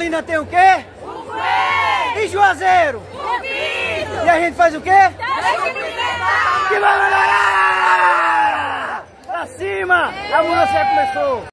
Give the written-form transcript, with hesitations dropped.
Petrolina tem o quê? O coelho! E Juazeiro? O pinto! E a gente faz o quê? Que vai melhorar! Pra cima! A mudança já começou!